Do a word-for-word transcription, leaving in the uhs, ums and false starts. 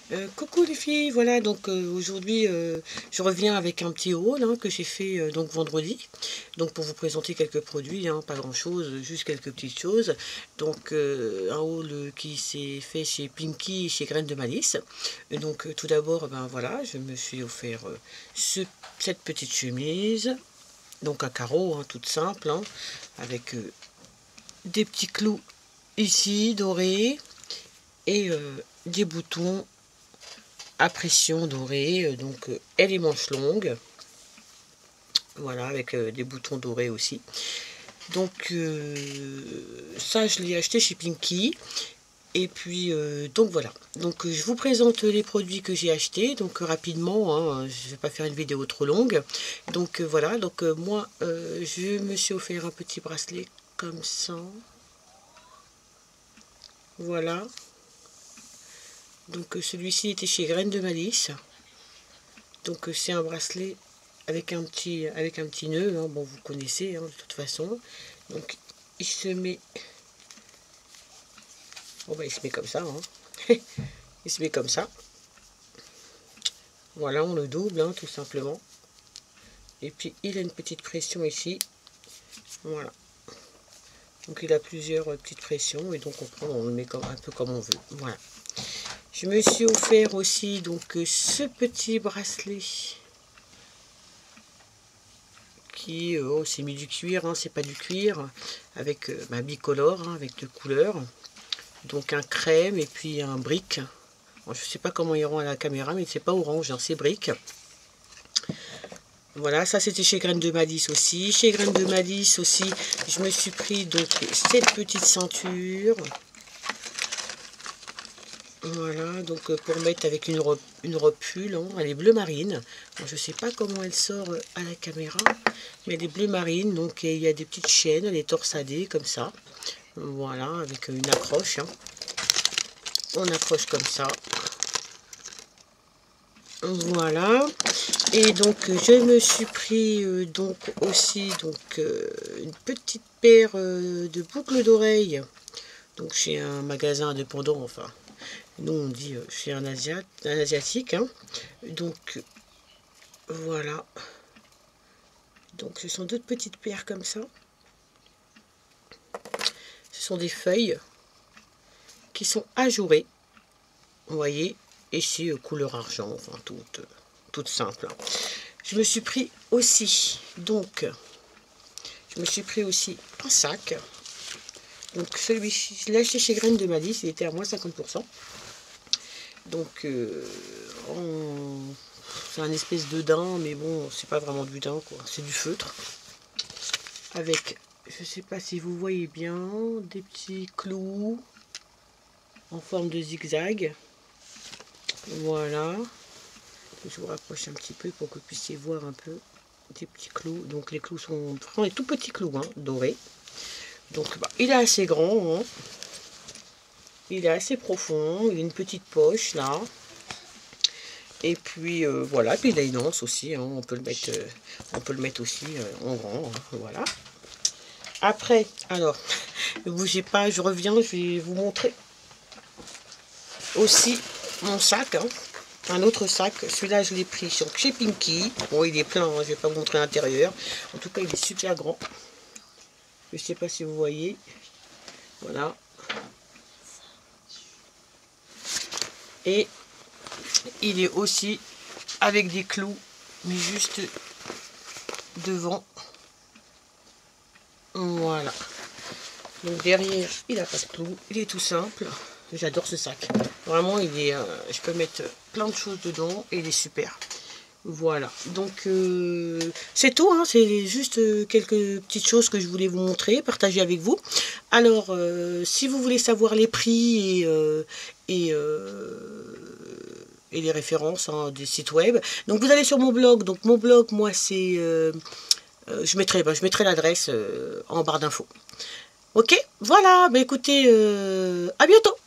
Euh, coucou les filles, voilà donc euh, aujourd'hui euh, je reviens avec un petit haul hein, que j'ai fait euh, donc vendredi, donc pour vous présenter quelques produits, hein, pas grand chose, juste quelques petites choses. Donc euh, un haul euh, qui s'est fait chez Pinky et chez Graines de Malice. Et donc euh, tout d'abord, ben voilà, je me suis offert euh, ce, cette petite chemise, donc à carreaux, hein, toute simple, hein, avec euh, des petits clous ici dorés et euh, des boutons à pression dorée, donc euh, elle est manche longue, voilà, avec euh, des boutons dorés aussi. Donc euh, ça je l'ai acheté chez Pinky. Et puis euh, donc voilà, donc euh, je vous présente les produits que j'ai achetés, donc euh, rapidement, hein, je vais pas faire une vidéo trop longue. Donc euh, voilà, donc euh, moi euh, je me suis offert un petit bracelet comme ça, voilà. Donc euh, celui-ci était chez Graines de Malice. Donc euh, c'est un bracelet avec un petit avec un petit nœud, hein. Bon, vous connaissez, hein, de toute façon. Donc il se met, bon bah il se met comme ça, hein. Il se met comme ça, voilà, on le double, hein, tout simplement. Et puis il a une petite pression ici, voilà. Donc il a plusieurs euh, petites pressions, et donc on prend, on le met comme, un peu comme on veut, voilà. Je me suis offert aussi donc euh, ce petit bracelet qui, euh, oh, c'est mis du cuir, hein, c'est pas du cuir, avec euh, bah, bicolore, hein, avec deux couleurs. Donc un crème et puis un brique. Bon, je sais pas comment ils rend à la caméra, mais c'est pas orange, hein, c'est brique. Voilà, ça c'était chez Graines de Malice aussi. Chez Graines de Malice aussi, je me suis pris donc cette petite ceinture. Voilà, donc pour mettre avec une robe, une robe pull, hein, elle est bleu marine. Bon, je sais pas comment elle sort à la caméra, mais elle est bleu marine, donc il y a des petites chaînes, elle est torsadée comme ça. Voilà, avec une accroche, hein. On accroche comme ça. Voilà. Et donc je me suis pris euh, donc aussi donc euh, une petite paire euh, de boucles d'oreilles. Donc chez un magasin indépendant, enfin nous on dit euh, chez un, Asiat, un asiatique, hein. Donc voilà. Donc ce sont deux petites paires comme ça. Ce sont des feuilles qui sont ajourées. Vous voyez, ici euh, couleur argent, enfin toute, toute simple. Je me suis pris aussi, donc, je me suis pris aussi un sac. Donc celui-ci, je l'ai acheté chez Graines de Malice, il était à moins cinquante pour cent. Donc, euh, on... c'est un espèce de daim, mais bon, c'est pas vraiment du daim, quoi. C'est du feutre. Avec, je sais pas si vous voyez bien, des petits clous en forme de zigzag. Voilà. Je vous rapproche un petit peu pour que vous puissiez voir un peu des petits clous. Donc les clous sont vraiment des tout petits clous, hein, dorés. Donc bah, il est assez grand, hein. Il est assez profond. Il a une petite poche là. Et puis euh, voilà. Puis il a une anse aussi, hein. On peut le mettre, euh, on peut le mettre aussi euh, en grand, hein. Voilà. Après, alors, ne bougez pas, je reviens, je vais vous montrer aussi mon sac, hein. Un autre sac, celui-là je l'ai pris chez Pinky. Bon, il est plein, hein, je ne vais pas vous montrer l'intérieur. En tout cas, il est super grand. Je ne sais pas si vous voyez. Voilà. Et il est aussi avec des clous, mais juste devant. Voilà. Donc derrière, il n'a pas de clous. Il est tout simple. J'adore ce sac. Vraiment, il est, euh, je peux mettre plein de choses dedans et il est super. Voilà. Donc, euh, c'est tout. Hein, c'est juste quelques petites choses que je voulais vous montrer, partager avec vous. Alors, euh, si vous voulez savoir les prix et, euh, et, euh, et les références, hein, des sites web, donc vous allez sur mon blog. Donc, mon blog, moi, c'est... Euh, euh, je mettrai, ben, je mettrai l'adresse euh, en barre d'infos. Ok, voilà. Bah, écoutez, euh, à bientôt.